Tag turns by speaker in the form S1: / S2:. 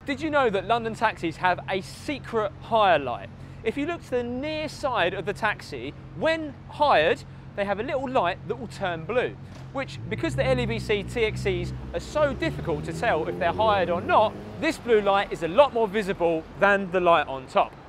S1: Did you know that London taxis have a secret hire light? If you look to the near side of the taxi, when hired, they have a little light that will turn blue, which, because the LEVC TXCs are so difficult to tell if they're hired or not, this blue light is a lot more visible than the light on top.